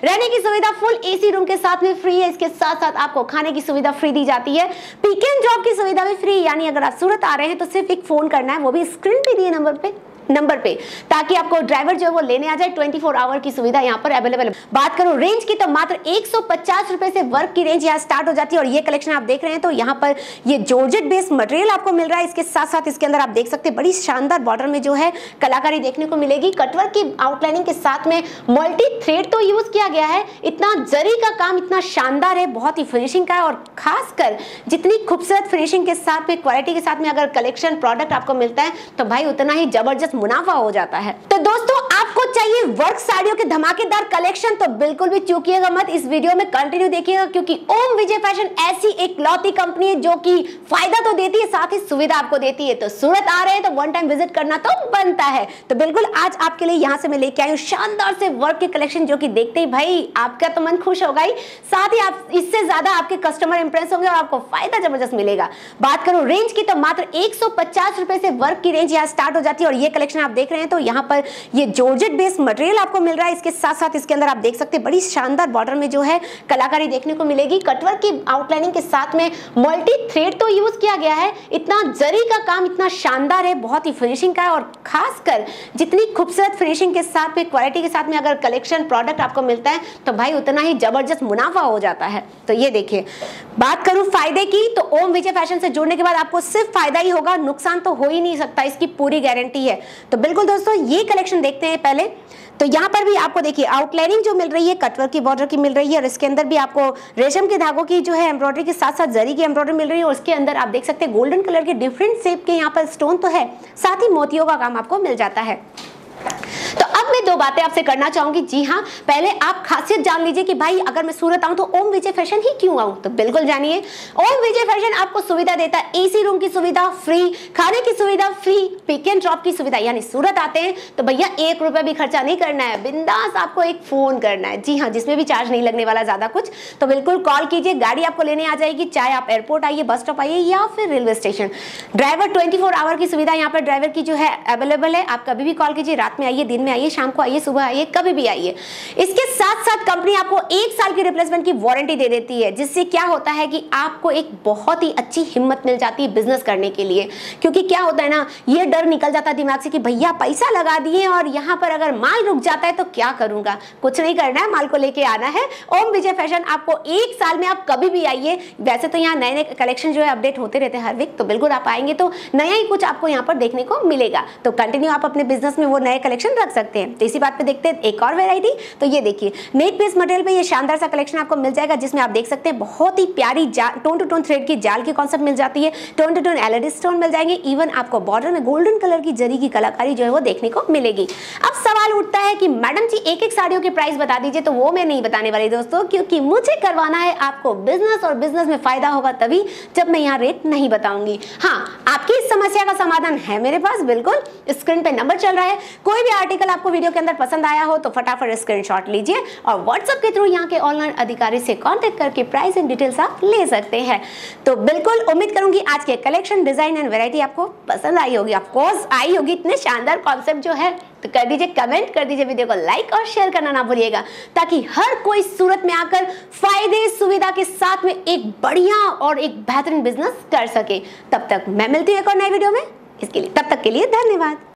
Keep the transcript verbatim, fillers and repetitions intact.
रहने की सुविधा फुल एसी रूम के साथ में फ्री है। इसके साथ साथ आपको खाने की सुविधा फ्री दी जाती है। पिक एंड ड्रॉप की सुविधा भी फ्री, यानी अगर आप सूरत आ रहे हैं तो सिर्फ एक फोन करना है, वो भी स्क्रीन पे दिए नंबर पे नंबर पे ताकि आपको ड्राइवर जो है वो लेने आ जाए। चौबीस आवर की सुविधा यहाँ पर अवेलेबल है। बात करूं रेंज की तो मात्र एक सौ पचास रुपए से वर्क की रेंज यहाँ स्टार्ट हो जाती है। और ये कलेक्शन आप देख रहे हैं तो यहाँ पर ये जॉर्जेट बेस्ड मटेरियल आपको मिल रहा है। इसके साथ साथ इसके अंदर आप देख सकते हैं बड़ी शानदार बॉर्डर में जो है कलाकारी देखने को मिलेगी। कटवर्क की आउटलाइनिंग के साथ में मल्टी थ्रेड तो यूज किया गया है। इतना जरी का काम इतना शानदार है, बहुत ही फिनिशिंग का है। और खासकर जितनी खूबसूरत फिनिशिंग के साथ में क्वालिटी के साथ में अगर कलेक्शन प्रोडक्ट आपको मिलता है तो भाई उतना ही जबरदस्त मुनाफा हो जाता है। तो दोस्तों आपको चाहिए वर्क साड़ियों के धमाकेदार कलेक्शन तो बिल्कुल भी चूकिएगा मत, इस वीडियो में कंटिन्यू देखिएगा, क्योंकि ओम विजय फैशन ऐसी एक लौती कंपनी है जो कि फायदा तो देती है साथ ही सुविधा आपको देती है। तो सूरत आ रहे हैं तो वन टाइम विजिट करना तो बनता है। तो बिल्कुल आज आपके लिए यहां से मैं लेके आई हूं शानदार से वर्क के कलेक्शन, जो कि देखते ही भाई आपका तो मन खुश होगा ही, साथ ही आप इससे ज्यादा आपके कस्टमर इंप्रेस होंगे और आपको फायदा जबरदस्त मिलेगा। बात करूं रेंज की तो मात्र एक सौ पचास रुपए से वर्क की रेंज यहाँ स्टार्ट हो जाती है। और ये कलेक्शन आप देख रहे हैं तो यहाँ पर ये जॉर्जेट बेस्ड मटेरियल आपको मिल रहा है। इसके साथ साथ इसके अंदर आप देख सकते हैं बड़ी शानदार बॉर्डर में जो है कलाकारी देखने को मिलेगी। कटवर्क की आउटलाइनिंग के साथ में मल्टी थ्रेड तो यूज किया गया है। इतना जरी का काम इतना शानदार है, बहुत ही फिनिशिंग का है। और खासकर जितनी खूबसूरत फिनिशिंग के साथ में क्वालिटी के साथ में अगर कलेक्शन प्रोडक्ट आपको मिलता है तो भाई उतना ही जबरदस्त मुनाफा हो जाता है। तो ये देखिए, बात करूं फायदे की तो ओम विजय फैशन से जुड़ने के बाद आपको सिर्फ फायदा ही होगा, नुकसान तो हो ही नहीं सकता, इसकी पूरी गारंटी है। तो बिल्कुल दोस्तों ये कलेक्शन देखते हैं पहले। तो यहाँ पर भी आपको देखिए आउटलाइनिंग जो मिल रही है कटवर्क की बॉर्डर की मिल रही है। और इसके अंदर भी आपको रेशम के धागों की जो है एम्ब्रॉयडरी के साथ साथ जरी की एम्ब्रॉयडरी मिल रही है। और उसके अंदर आप देख सकते हैं गोल्डन कलर के डिफरेंट शेप के यहाँ पर स्टोन तो है, साथ ही मोतियों का काम आपको मिल जाता है। तो अब मैं दो बातें आपसे करना चाहूंगी। जी हाँ, पहले आप खासियत जान लीजिए कि भाई अगर मैं सूरत आऊं तो ओम विजय फैशन ही क्यों आऊं। तो बिल्कुल जानिए, ओम विजय फैशन आपको सुविधा देता है एसी रूम की सुविधा फ्री, खाने की सुविधा फ्री, पिक एंड ड्रॉप की सुविधा। यानी सूरत आते हैं तो भैया एक रुपया भी खर्चा नहीं करना है, बिंदास आपको एक फोन करना है। जी हाँ, जिसमें भी चार्ज नहीं लगने वाला ज्यादा कुछ। तो बिल्कुल कॉल कीजिए, गाड़ी आपको लेने आ जाएगी, चाहे आप एयरपोर्ट आइए, बस स्टॉप आइए या फिर railway station. Driver twenty four hour की सुविधा यहाँ पर ड्राइवर की जो है अवेलेबल है। आप कभी भी कॉल कीजिए, रात में आइए, दिन में आइए, शाम को आइए, सुबह आइए, कभी भी आइए। इसके साथ साथ कंपनी आपको एक साल की रिप्लेसमेंट की वारंटी दे देती है, जिससे क्या होता है कि आपको एक बहुत ही अच्छी हिम्मत मिल जाती है बिजनेस करने के लिए। क्योंकि क्या होता है ना, ये डर निकल जाता है दिमाग से कि भैया पैसा लगा दिए और यहाँ पर अगर माल रुक जाता है तो क्या करूंगा। कुछ नहीं करना है, माल को लेके आना है। ओम विजय फैशन आपको एक साल में आप कभी भी आइए। वैसे तो यहाँ नए नए कलेक्शन जो है अपडेट होते रहते हैं हर वीक, तो बिल्कुल आप आएंगे तो नया ही कुछ आपको यहाँ पर देखने को मिलेगा। तो कंटिन्यू आप अपने बिजनेस में वो नए कलेक्शन रख सकते हैं। तो इसी बात पे देखते हैं एक और वैरायटी। तो ये देखिए नेट बेस्ड मटेरियल पे ये शानदार सा कलेक्शन आपको मिल जाएगा, जिसमें आप देख सकते हैं बहुत ही प्यारी टोन टू टोन थ्रेड की जाल की कॉन्सेप्ट मिल जाती है। Tone to tone LED stone मिल जाएंगे। इवन आपको बॉर्डर में गोल्डन कलर की जरी की कलाकारी जो है वो देखने को मिलेगी। अब सवाल उठता है कि मैडम जी एक एक साड़ियों की प्राइस बता दीजिए। तो वो मैं नहीं बताने वाली दोस्तों, क्योंकि मुझे करवाना है आपको बिजनेस, और बिजनेस में फायदा होगा तभी जब मैं यहाँ रेट नहीं बताऊंगी। हाँ, आपकी इस समस्या का समाधान है मेरे पास। बिल्कुल स्क्रीन पे नंबर चल रहा है। कोई भी आर्टिकल आपको वीडियो के अंदर पसंद आया हो तो फटाफट स्क्रीनशॉट लीजिए और व्हाट्सएप के थ्रू यहाँ के ऑनलाइन अधिकारी से कांटेक्ट करके प्राइस एंड डिटेल्स आप ले सकते हैं। तो बिल्कुल उम्मीद करूंगी आज के कलेक्शन, डिजाइन एंड वैरायटी आपको पसंद आई होगी। ऑफ कोर्स आई होगी, इतने शानदार कॉन्सेप्ट जो है। तो कर दीजिए कमेंट, कर दीजिए वीडियो को लाइक और शेयर करना ना भूलिएगा, ताकि हर कोई सूरत में आकर फायदे सुविधा के साथ में एक बढ़िया और एक बेहतरीन बिजनेस कर सके। तब तक मैं मिलती हूँ एक और नई वीडियो में। इसके लिए तब तक के लिए धन्यवाद।